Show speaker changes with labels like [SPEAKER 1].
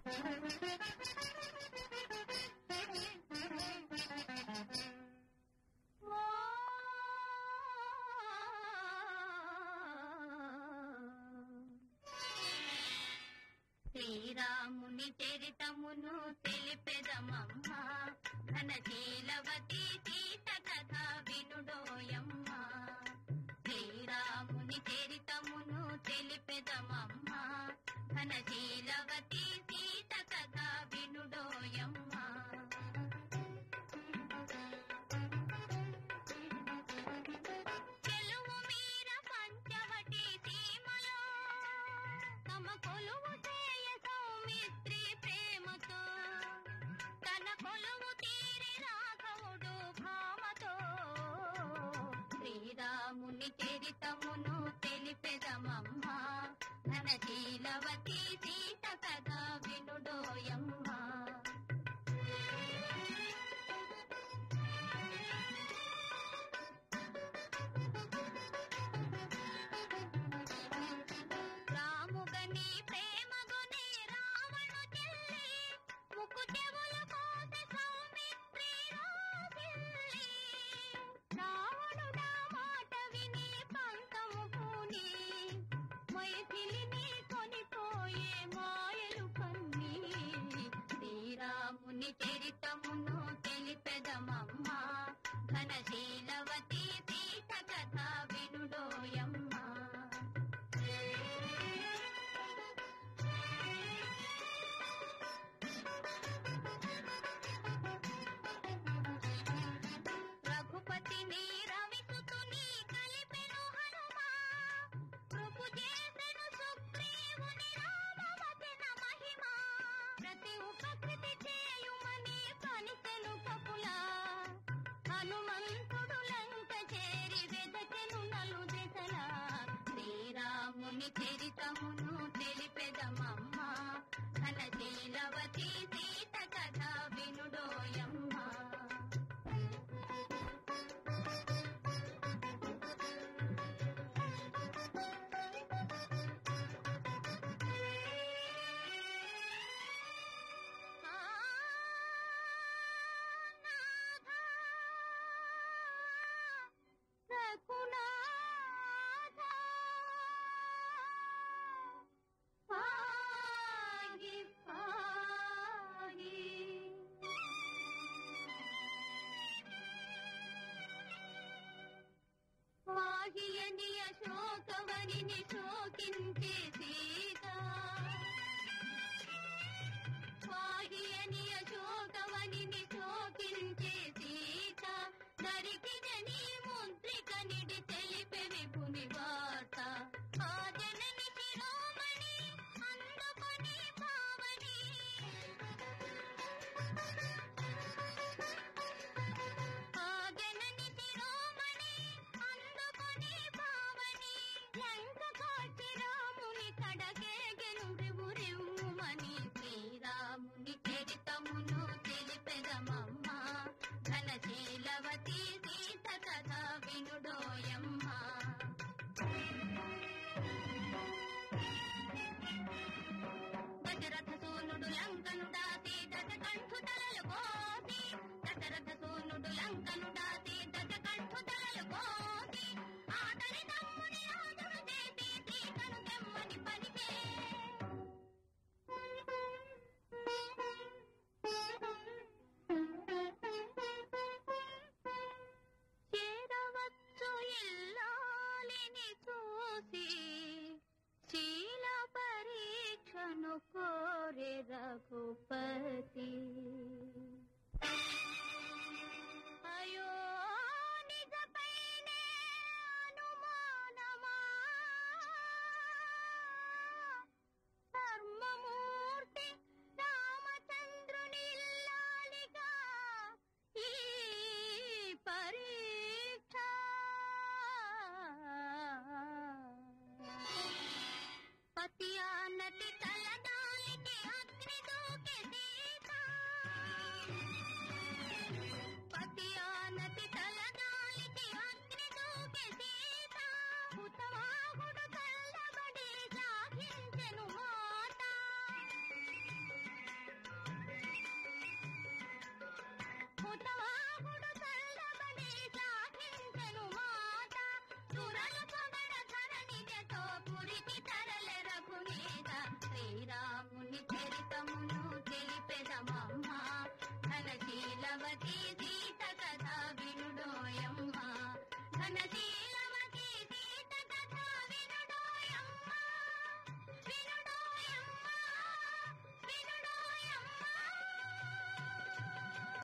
[SPEAKER 1] శ్రీరాముని చరితమును తెలిపెదమమ్మా, ఘనశీలవతి సీత కథ వినుడోయమ్మా. శ్రీరాముని చరితమును తెలిపెదమమ్మా, ఘనశీలవతి సీత కథ వినుడోయమ్మా. చెలువు మీర పంచవటి సీమలో తమ కొలువు చేయ సౌమిత్రి ప్రేమతో, తన కొలువు తీరి రాఘవుడు భామతో. శ్రీరాముని చరితమును తెలిపెదమమ్మా, ఘనశీలవతి సీత కథ వినుడోయమ్మా. రాముగని ప్రేమగుని రావణు చెల్లి, ముక్కు చెవుల కోస సౌమిత్రి రాసిల్లి. రావణుడా మాట విని పంతము పూని, మైథిలిని కొనిపోయే మాయలు కన్ని. శ్రీరాముని చరితమును తెలిపెదమమ్మా, ఘనశీలవతి సీత కథ వినుడోయమ్మా. రఘుపతిని రవిసుతుని కలిపెను హనుమా, కృపు చేసెను సుగ్రీవుని రామవచన మహిమా. ప్రతి ఉపకృతి చేయుమని పలికెను కపులా, హనుమంతుడు లంక చేరి వెదకెను నలు దిశలా. శ్రీరాముని చరితమును తెలిపెదమమ్మా, ఘనశీలవతి సీత కథ వినుడోయమ్మా. వాహియని అశోకవనిని శోకించే సీత, వాహియని అశోకవనిని శోకించే సీత. నరికి జని ముద్రిక నిడి తెలిపే విపుని వార్త. ఆ జనని శిరోమణి అందుకొని భావని, ఆ జనని శిరోమణి అందుకొని భావని. లంక కాచి రాముని కడకేగెను రివురివ్వుమని. శ్రీరాముని చరితమును తెలిపెదమమ్మా, ఘనశీలవతి సీత కథ వినుడోయమ్మా. దశరథ సూనుడు లంకను దాటి దశకంఠు తలలు కోసి, దశరథ సూనుడు లంకను దాటి దశకంఠు తలలు కోసి. ఆతని తమ్ముని రాజును చేసి సీతను తెమ్మని పలికే. చేరవచ్చు ఇల్లాలిని చూసి, శీల పరీక్షను కోరే రఘుపతి. అయో నిజపైనే అనుమానమా, ధర్మమూర్తి రామచంద్రుని ఇల్లాలిగా ఈ పరీక్ష. పతి ఆనతి తలదాలికి అగ్ని దూకి సీత, పతి ఆనతి తలదాలికి అగ్ని సుర